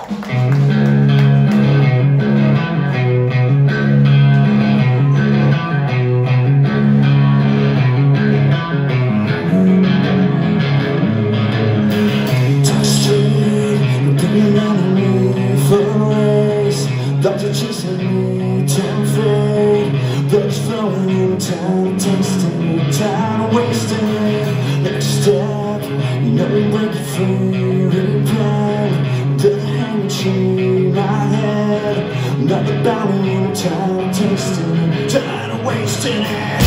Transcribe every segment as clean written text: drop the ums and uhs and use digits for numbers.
Thought you're chasing me, time fade. Blood's flowing in time, tasting, time wasting. Next step, you know we break it free, really blind. The hanging tree, my head. Another bounding in time, tasting, time wasting it.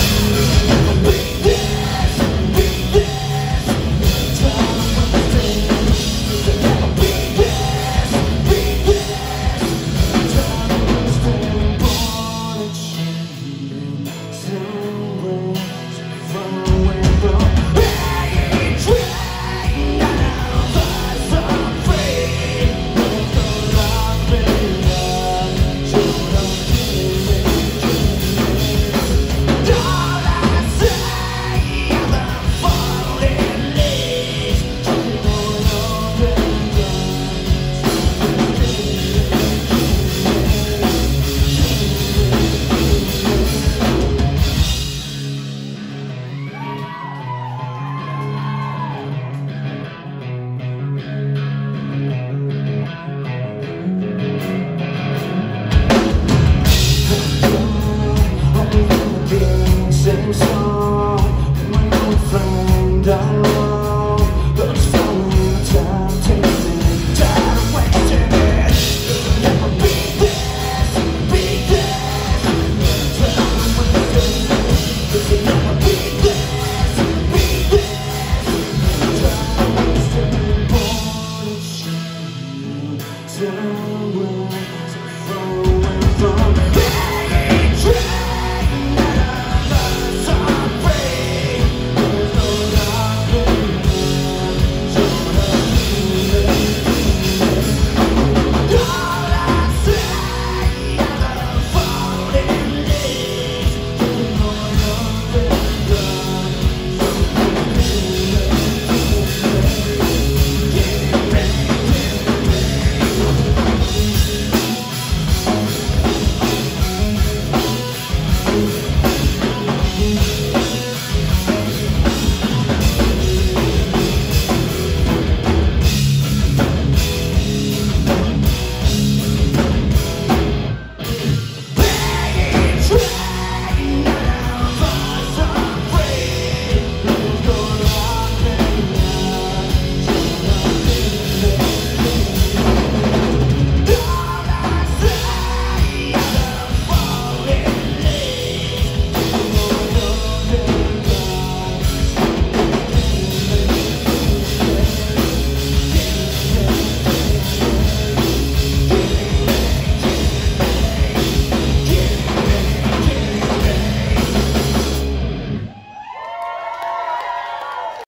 Same song, my old friend, I know. Those following time, tasting, time wasting it. It'll never be this, be this. Time wasting it. It'll never be this, be this. Time wasting, born to see. Time will